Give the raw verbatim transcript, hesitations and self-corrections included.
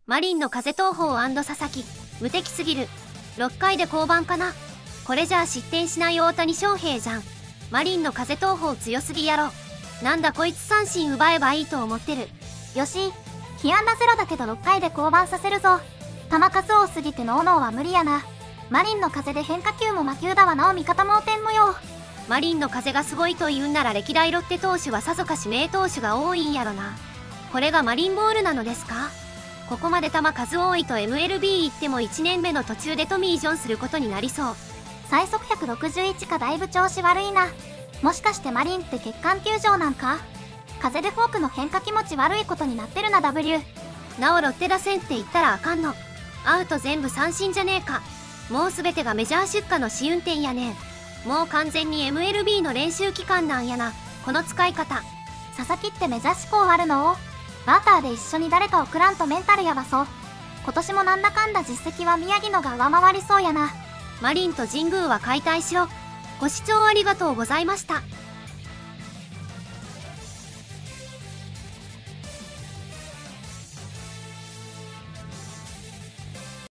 マリンの風東宝佐々木、無敵すぎる。ろっかいで降板かな。これじゃあ失点しない大谷翔平じゃん。マリンの風東宝強すぎやろ。なんだこいつ三振奪えばいいと思ってる。 よし、被安打ゼロだけどろっかいで降板させるぞ。球数多すぎてノーノーは無理やな。マリンの風で変化球も魔球だわなお味方も天無用。 マリンの風がすごいと言うんなら歴代ロッテ投手はさぞかし名投手が多いんやろな。これがマリンボールなのですか。ここまで球数多いと エムエルビー 行ってもいちねんめの途中でトミー・ジョンすることになりそう。 最速ひゃくろくじゅういちかだいぶ調子悪いな。もしかしてマリンって血管球場なんか。風でフォークの変化気持ち悪いことになってるな W。 なおロッテ打線って言ったらあかんの。アウト全部三振じゃねえか。もう全てがメジャー出荷の試運転やねん。もう完全に エムエルビー の練習期間なんやなこの使い方。 佐々木ってメジャー志向あるの？バーターで一緒に誰か送らんとメンタルやばそう。今年もなんだかんだ実績は宮城のが上回りそうやな。 マリンと神宮は解体しろ。ご視聴ありがとうございました。